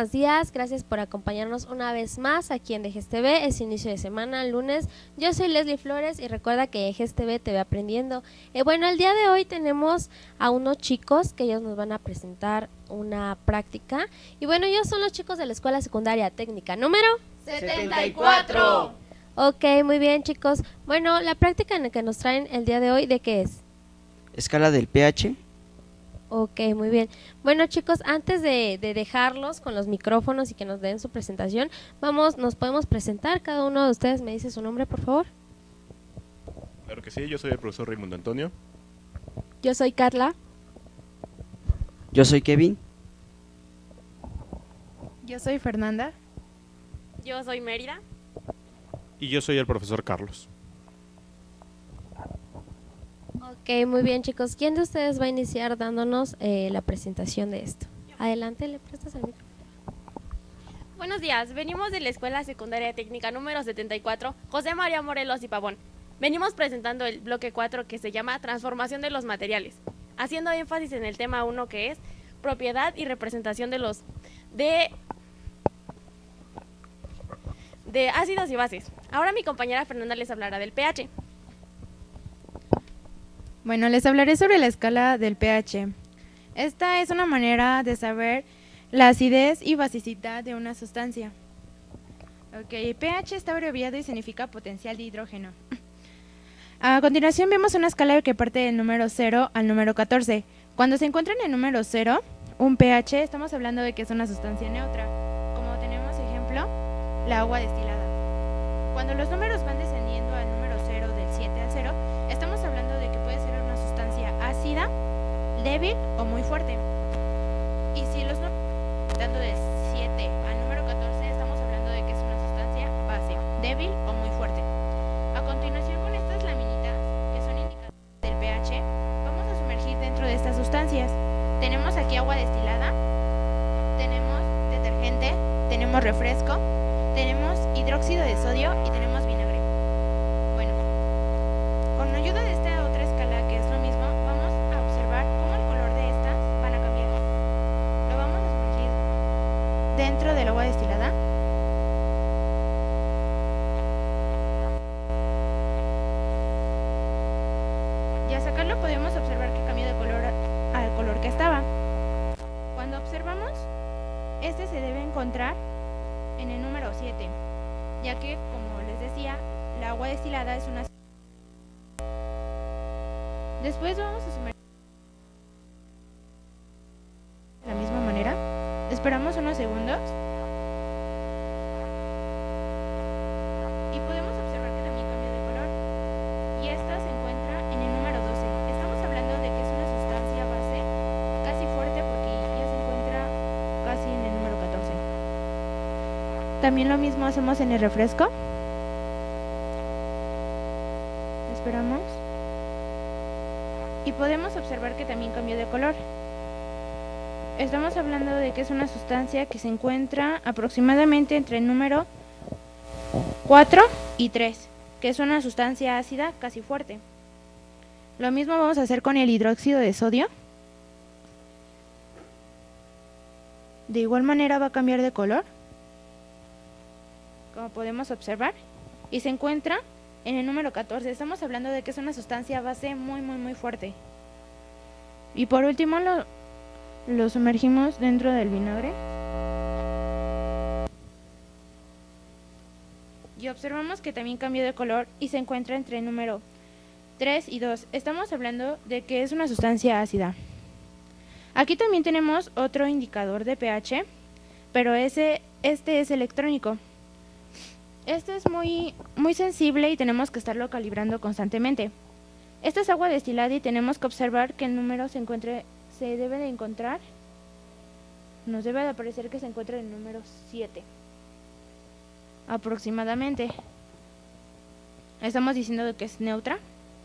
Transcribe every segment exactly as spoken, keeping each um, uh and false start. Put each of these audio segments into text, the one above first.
buenos días, gracias por acompañarnos una vez más aquí en Dejes T V, es inicio de semana, lunes. Yo soy Leslie Flores y recuerda que Dejes T V te ve aprendiendo. Eh, bueno, el día de hoy tenemos a unos chicos que ellos nos van a presentar una práctica. Y bueno, ellos son los chicos de la Escuela Secundaria Técnica número setenta y cuatro. Ok, muy bien chicos. Bueno, la práctica en la que nos traen el día de hoy, ¿de qué es? Escala del pH. Ok, muy bien. Bueno chicos, antes de, de dejarlos con los micrófonos y que nos den su presentación, vamos, nos podemos presentar. Cada uno de ustedes me dice su nombre, por favor. Claro que sí, yo soy el profesor Raimundo Antonio. Yo soy Carla. Yo soy Kevin. Yo soy Fernanda. Yo soy Mérida. Y yo soy el profesor Carlos. Ok, muy bien chicos. ¿Quién de ustedes va a iniciar dándonos eh, la presentación de esto? Adelante, le prestas el micrófono. Buenos días, venimos de la Escuela Secundaria Técnica número setenta y cuatro, José María Morelos y Pavón. Venimos presentando el bloque cuatro que se llama Transformación de los materiales, haciendo énfasis en el tema uno que es propiedad y representación de los de, de ácidos y bases. Ahora mi compañera Fernanda les hablará del pH. Bueno, les hablaré sobre la escala del pH. Esta es una manera de saber la acidez y basicidad de una sustancia. Ok, pH está abreviado y significa potencial de hidrógeno. A continuación vemos una escala que parte del número cero al número catorce. Cuando se encuentra en el número cero, un pH, estamos hablando de que es una sustancia neutra. Como tenemos ejemplo, la agua destilada. Cuando los números van descendiendo al número cero, del siete al cero, estamos hablando de que puede ser una sustancia ácida, débil o muy fuerte. Y si los números dando del siete al número catorce, estamos hablando de que es una sustancia base, débil o muy fuerte. A continuación, con estas laminitas, que son indicadores del pH, vamos a sumergir dentro de estas sustancias. Tenemos aquí agua destilada, tenemos detergente, tenemos refresco, tenemos hidróxido de sodio y tenemos vinagre. Bueno, con ayuda de esta otra escala, que es lo mismo, vamos a observar cómo el color de estas van a cambiar. Lo vamos a sumergir dentro del agua destilada. Y al sacarlo podemos observar que cambió de color al color que estaba. Cuando observamos, este se debe encontrar en el número siete, ya que, como les decía, la agua destilada es una... Después vamos a sumergir de la misma manera. Esperamos unos segundos y podemos observar que también cambió de color, y esta se encuentra en el número doce. Estamos hablando de que es una sustancia base casi fuerte porque ya se encuentra casi en el número catorce. También lo mismo hacemos en el refresco. Esperamos y podemos observar que también cambió de color. Estamos hablando de que es una sustancia que se encuentra aproximadamente entre el número cuatro y tres, que es una sustancia ácida casi fuerte. Lo mismo vamos a hacer con el hidróxido de sodio. De igual manera va a cambiar de color, como podemos observar, y se encuentra en el número catorce. Estamos hablando de que es una sustancia base muy muy muy fuerte. Y por último lo, lo sumergimos dentro del vinagre y observamos que también cambió de color y se encuentra entre el número tres y dos. Estamos hablando de que es una sustancia ácida. Aquí también tenemos otro indicador de pH, pero ese, este es electrónico. Este es muy, muy sensible y tenemos que estarlo calibrando constantemente. Esta es agua destilada y tenemos que observar que el número se encuentre, se debe de encontrar, nos debe de aparecer que se encuentra en el número siete, aproximadamente. Estamos diciendo que es neutra.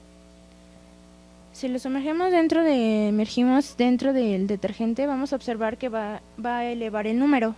Si lo sumergimos dentro de, emergimos dentro del detergente, vamos a observar que va, va a elevar el número.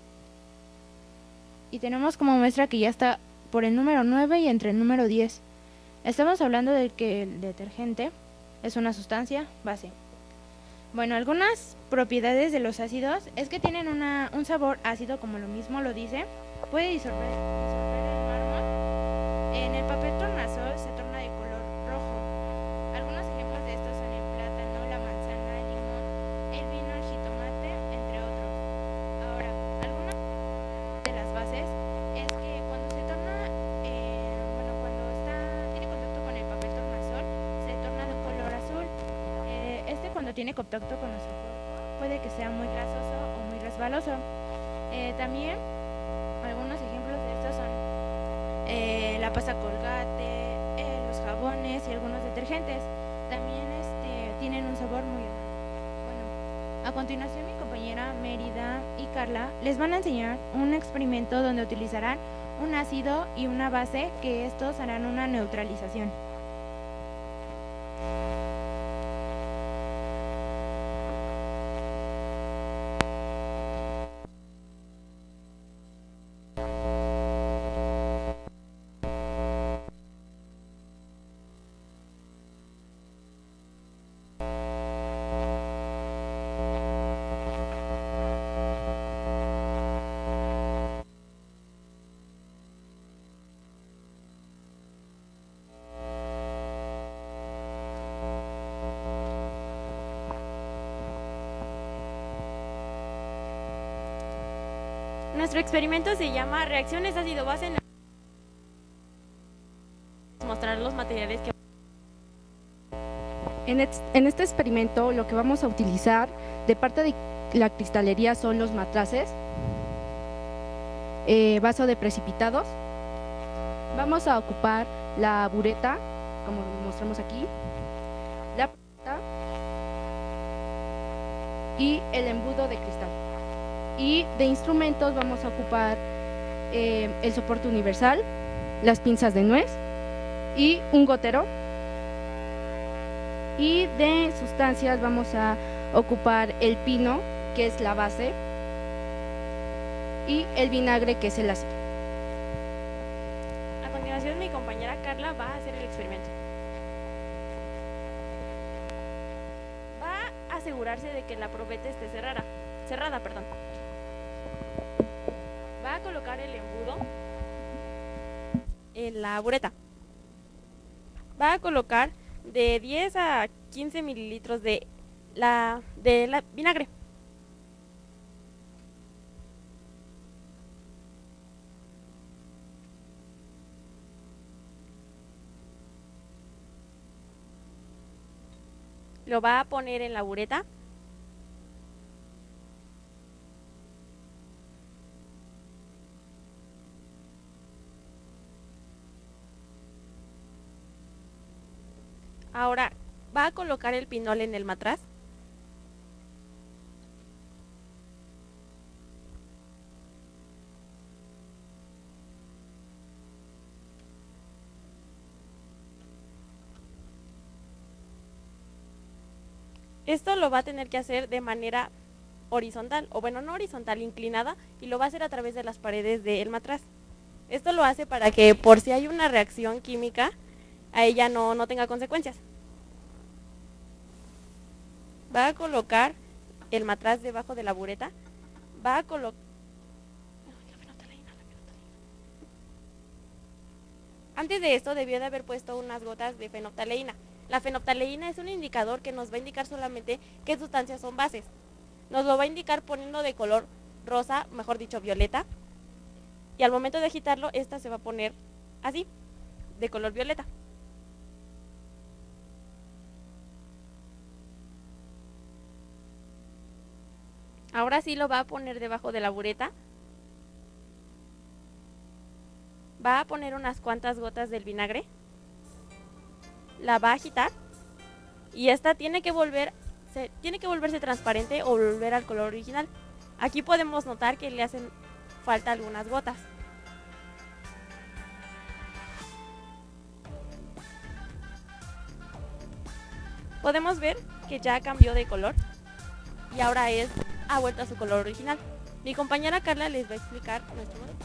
Y tenemos como muestra que ya está por el número nueve y entre el número diez. Estamos hablando de que el detergente es una sustancia base. Bueno, algunas propiedades de los ácidos es que tienen una, un sabor ácido, como lo mismo lo dice. Puede disolver, disolver el mármol. En el papel tornasol se torna de color rojo. Algunos ejemplos de estos son el plátano, la manzana, el limón, el vino, el jitomate, entre otros. Ahora, algunas de las bases es que cuando se torna, eh, bueno, cuando está, tiene contacto con el papel tornasol, se torna de un color azul. Eh, este cuando tiene contacto con nuestro cuerpo puede que sea muy grasoso o muy resbaloso. Eh, también algunos ejemplos de estos son eh, la pasta Colgate, eh, los jabones y algunos detergentes. También este, tienen un sabor muy bueno. A continuación mi compañera Mérida y Carla les van a enseñar un experimento donde utilizarán un ácido y una base, que estos harán una neutralización. Nuestro experimento se llama reacciones ácido-base en mostrar los materiales que En, ex- en este experimento lo que vamos a utilizar de parte de la cristalería son los matraces, eh, vaso de precipitados. Vamos a ocupar la bureta, como mostramos aquí, la plata y el embudo de cristal. Y de instrumentos vamos a ocupar eh, el soporte universal, las pinzas de nuez y un gotero. Y de sustancias vamos a ocupar el pino, que es la base, y el vinagre, que es el ácido. A continuación mi compañera Carla va a hacer el experimento. Va a asegurarse de que la probeta esté cerrada, cerrada, perdón. Va a colocar el embudo en la bureta. Va a colocar de diez a quince mililitros de la, de la vinagre. Lo va a poner en la bureta. Ahora va a colocar el pinol en el matraz. Esto lo va a tener que hacer de manera horizontal, o bueno, no horizontal, inclinada, y lo va a hacer a través de las paredes del matraz. Esto lo hace para que por si hay una reacción química, a ella no, no tenga consecuencias. Va a colocar el matraz debajo de la bureta. Va a colocar... Antes de esto debió de haber puesto unas gotas de fenolftaleína. La fenolftaleína es un indicador que nos va a indicar solamente qué sustancias son bases. Nos lo va a indicar poniendo de color rosa, mejor dicho violeta. Y al momento de agitarlo, esta se va a poner así, de color violeta. Ahora sí lo va a poner debajo de la bureta. Va a poner unas cuantas gotas del vinagre. La va a agitar. Y esta tiene que volver, se, tiene que volverse transparente o volver al color original. Aquí podemos notar que le hacen falta algunas gotas. Podemos ver que ya cambió de color y ahora es, ha vuelto a su color original. Mi compañera Carla les va a explicar nuestro método.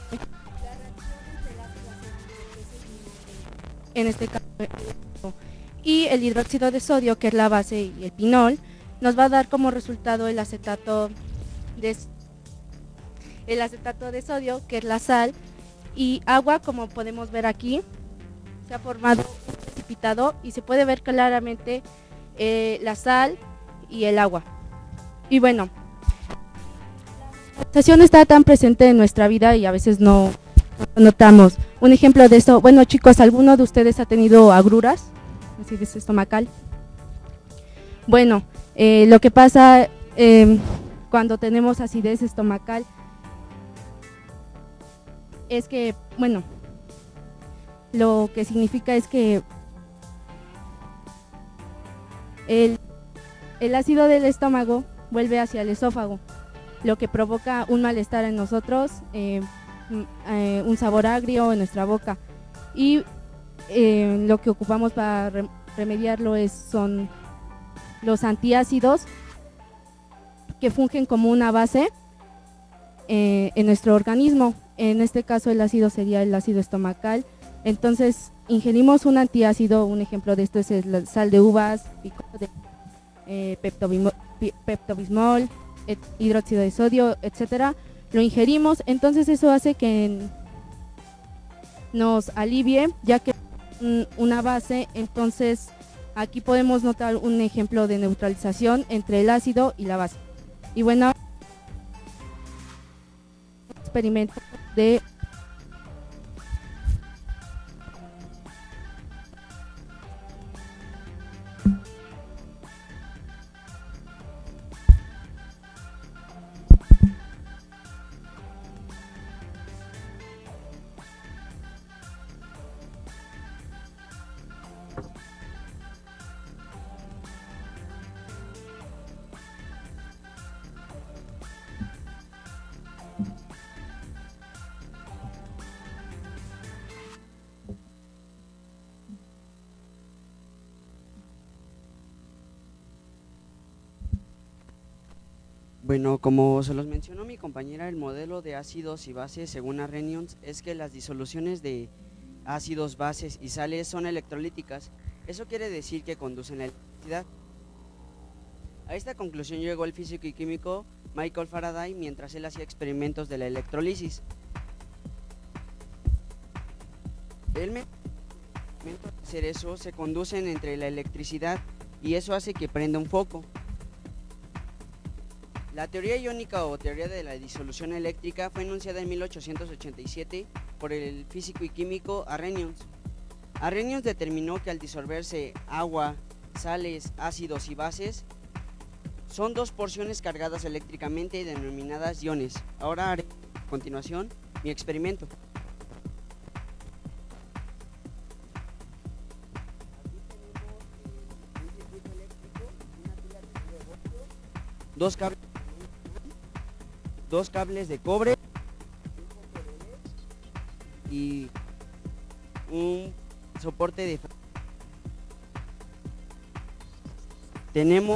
En este caso, y el hidróxido de sodio, que es la base, y el pinol, nos va a dar como resultado el acetato de, el acetato de sodio, que es la sal, y agua, como podemos ver aquí. Se ha formado un precipitado y se puede ver claramente eh, la sal y el agua. Y bueno, la contaminación está tan presente en nuestra vida y a veces no lo notamos. Un ejemplo de esto, bueno chicos, ¿alguno de ustedes ha tenido agruras? Acidez estomacal. Bueno, eh, lo que pasa eh, cuando tenemos acidez estomacal es que, bueno, lo que significa es que el, el ácido del estómago vuelve hacia el esófago, lo que provoca un malestar en nosotros, eh, eh, un sabor agrio en nuestra boca, y eh, lo que ocupamos para re remediarlo es, son los antiácidos, que fungen como una base eh, en nuestro organismo. En este caso el ácido sería el ácido estomacal. Entonces ingerimos un antiácido, un ejemplo de esto es el sal de uvas, de, eh, peptobismol, peptobismol, hidróxido de sodio, etcétera. Lo ingerimos, entonces eso hace que nos alivie, ya que es una base. Entonces aquí podemos notar un ejemplo de neutralización entre el ácido y la base. Y bueno, experimento de Bueno, como se los mencionó mi compañera, el modelo de ácidos y bases según Arrhenius es que las disoluciones de ácidos, bases y sales son electrolíticas. Eso quiere decir que conducen la electricidad. A esta conclusión llegó el físico y químico Michael Faraday mientras él hacía experimentos de la electrólisis. El método de hacer eso se conducen entre la electricidad y eso hace que prenda un foco. La teoría iónica o teoría de la disolución eléctrica fue enunciada en mil ochocientos ochenta y siete por el físico y químico Arrhenius. Arrhenius determinó que al disolverse agua, sales, ácidos y bases, son dos porciones cargadas eléctricamente denominadas iones. Ahora haré a continuación mi experimento. Dos cables dos cables de cobre y un soporte de tenemos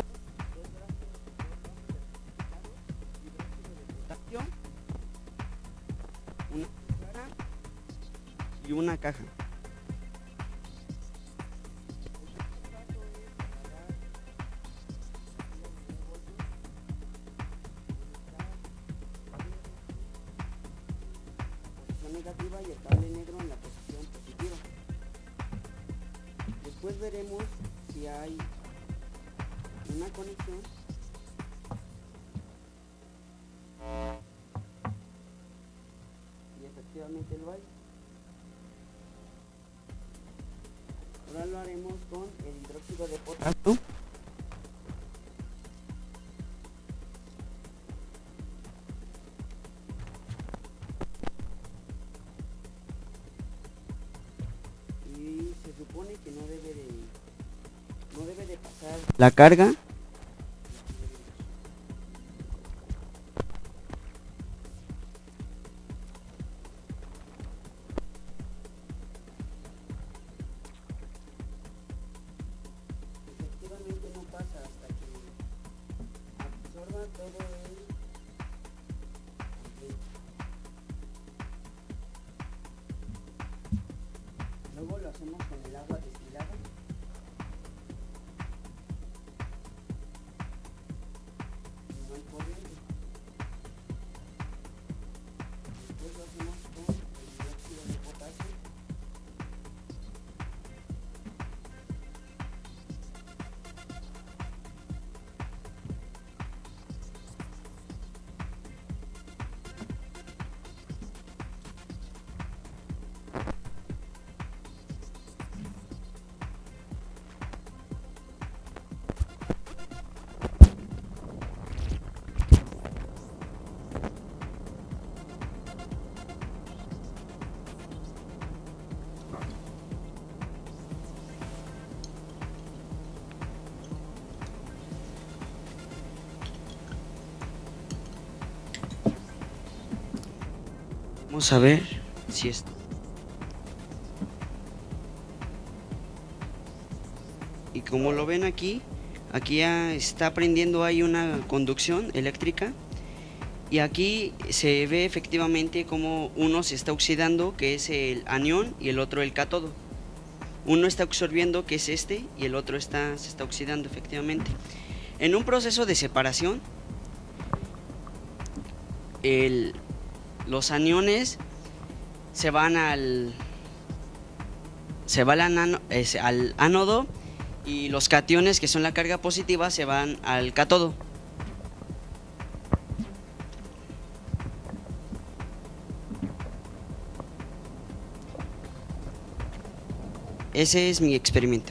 una cuchara y una caja. Negativa y el cable negro en la posición positiva. Después veremos si hay una conexión y efectivamente lo hay. Ahora lo haremos con el hidróxido de potasio. Se supone que no debe de no debe de pasar la carga. Efectivamente no pasa hasta que absorba todo el luego lo hacemos con el agua destilada. Vamos a ver si esto. Y como lo ven aquí, aquí ya está prendiendo ahí una conducción eléctrica. Y aquí se ve efectivamente como uno se está oxidando, que es el anión, y el otro el cátodo. Uno está absorbiendo, que es este, y el otro está, se está oxidando efectivamente. En un proceso de separación, el, los aniones se van al, se van al, ano, es, al ánodo, y los cationes, que son la carga positiva, se van al cátodo. Ese es mi experimento.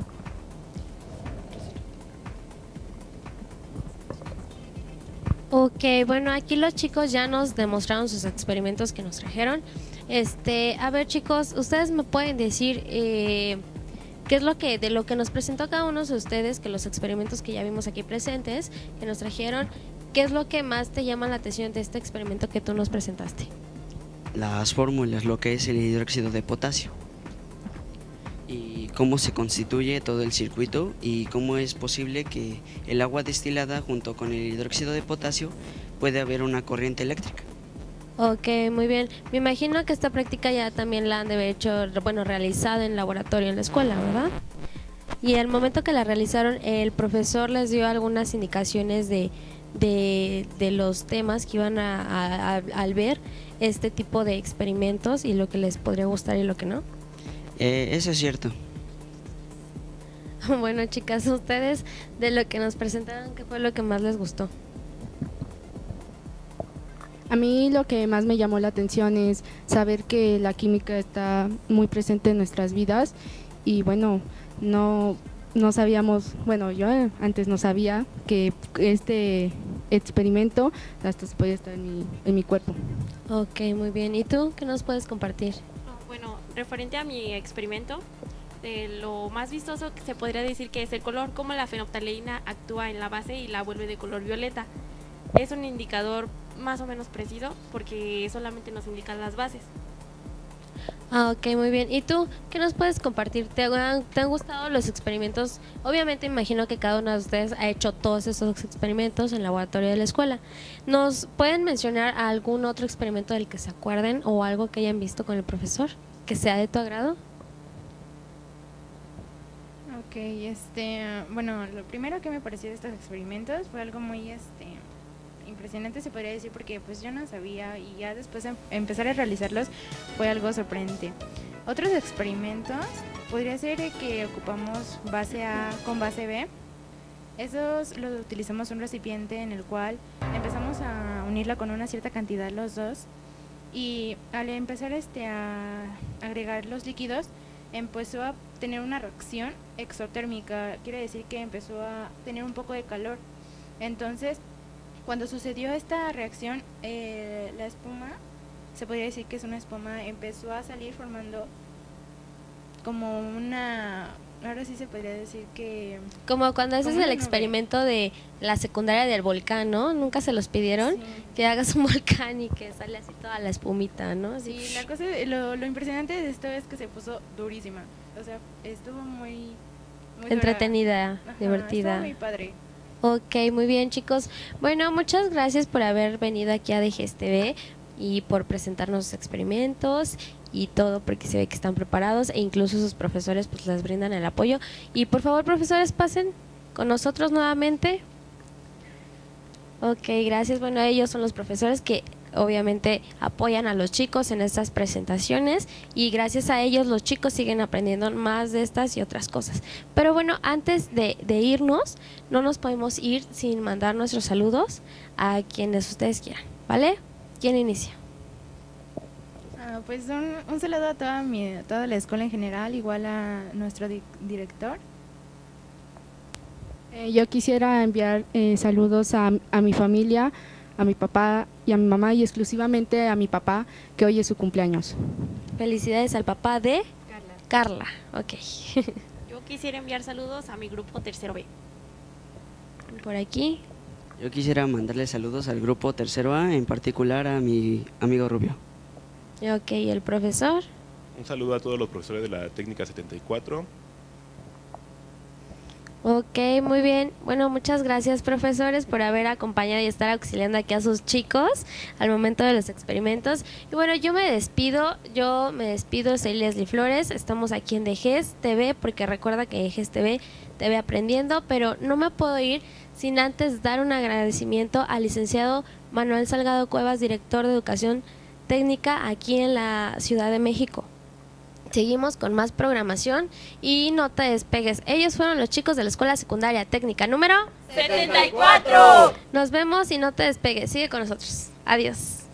Ok, bueno, aquí los chicos ya nos demostraron sus experimentos que nos trajeron. Este, a ver, chicos, ustedes me pueden decir eh, qué es lo que de lo que nos presentó cada uno de ustedes, que los experimentos que ya vimos aquí presentes, que nos trajeron, ¿qué es lo que más te llama la atención de este experimento que tú nos presentaste? Las fórmulas, lo que es el hidróxido de potasio. Y cómo se constituye todo el circuito y cómo es posible que el agua destilada junto con el hidróxido de potasio puede haber una corriente eléctrica. Ok, muy bien. Me imagino que esta práctica ya también la han de haber hecho, bueno, realizado en laboratorio en la escuela, ¿verdad? Y al momento que la realizaron, el profesor les dio algunas indicaciones de, de, de los temas que iban a, a, a, al ver este tipo de experimentos y lo que les podría gustar y lo que no. Eh, eso es cierto. Bueno, chicas, ustedes de lo que nos presentaron, ¿qué fue lo que más les gustó? A mí lo que más me llamó la atención es saber que la química está muy presente en nuestras vidas y bueno, no, no sabíamos, bueno, yo antes no sabía que este experimento hasta se podía estar en mi, en mi cuerpo. Ok, muy bien. ¿Y tú qué nos puedes compartir? Bueno, referente a mi experimento, eh, lo más vistoso que se podría decir que es el color, cómo la fenolftaleína actúa en la base y la vuelve de color violeta. Es un indicador más o menos preciso porque solamente nos indican las bases. Ah, ok, muy bien. ¿Y tú qué nos puedes compartir? ¿Te han, ¿Te han gustado los experimentos? Obviamente imagino que cada uno de ustedes ha hecho todos esos experimentos en el laboratorio de la escuela. ¿Nos pueden mencionar algún otro experimento del que se acuerden o algo que hayan visto con el profesor que sea de tu agrado? Ok, este, bueno, lo primero que me pareció de estos experimentos fue algo muy, este, impresionante se podría decir porque pues yo no sabía y ya después de empezar a realizarlos fue algo sorprendente. Otros experimentos podría ser que ocupamos base A con base B. Esos los utilizamos un recipiente en el cual empezamos a unirla con una cierta cantidad los dos y al empezar este a agregar los líquidos empezó a tener una reacción exotérmica, quiere decir que empezó a tener un poco de calor. Entonces cuando sucedió esta reacción, eh, la espuma, se podría decir que es una espuma, empezó a salir formando como una, ahora sí se podría decir que... Como cuando haces como el una experimento de la secundaria del volcán, ¿no? ¿Nunca se los pidieron? Sí. Que hagas un volcán y que sale así toda la espumita, ¿no? Así. Sí, la cosa, lo, lo impresionante de esto es que se puso durísima, o sea, estuvo muy... muy Entretenida, dura. Ajá, divertida. estuvo muy padre. Ok, muy bien, chicos. Bueno, muchas gracias por haber venido aquí a D G S T V y por presentarnos sus experimentos y todo, porque se ve que están preparados e incluso sus profesores pues les brindan el apoyo. Y por favor, profesores, pasen con nosotros nuevamente. Ok, gracias. Bueno, ellos son los profesores que obviamente apoyan a los chicos en estas presentaciones y gracias a ellos los chicos siguen aprendiendo más de estas y otras cosas. Pero bueno, antes de, de irnos, no nos podemos ir sin mandar nuestros saludos a quienes ustedes quieran, ¿vale? ¿Quién inicia? Ah, pues un, un saludo a toda, mi, a toda la escuela en general, igual a nuestro di director. Eh, yo quisiera enviar eh, saludos a, a mi familia, a mi papá y a mi mamá y exclusivamente a mi papá, que hoy es su cumpleaños. Felicidades al papá de Carla. Carla, ok. Yo quisiera enviar saludos a mi grupo Tercero B. Por aquí. Yo quisiera mandarle saludos al grupo Tercero A, en particular a mi amigo Rubio. Ok, ¿y el profesor? Un saludo a todos los profesores de la técnica setenta y cuatro. Ok, muy bien. Bueno, muchas gracias, profesores, por haber acompañado y estar auxiliando aquí a sus chicos al momento de los experimentos. Y bueno, yo me despido, yo me despido, soy Leslie Flores, estamos aquí en D G E S T V, porque recuerda que D G E S T V te ve aprendiendo, pero no me puedo ir sin antes dar un agradecimiento al licenciado Manuel Salgado Cuevas, director de Educación Técnica aquí en la Ciudad de México. Seguimos con más programación y no te despegues. Ellos fueron los chicos de la Escuela Secundaria Técnica número setenta y cuatro. Nos vemos y no te despegues. Sigue con nosotros. Adiós.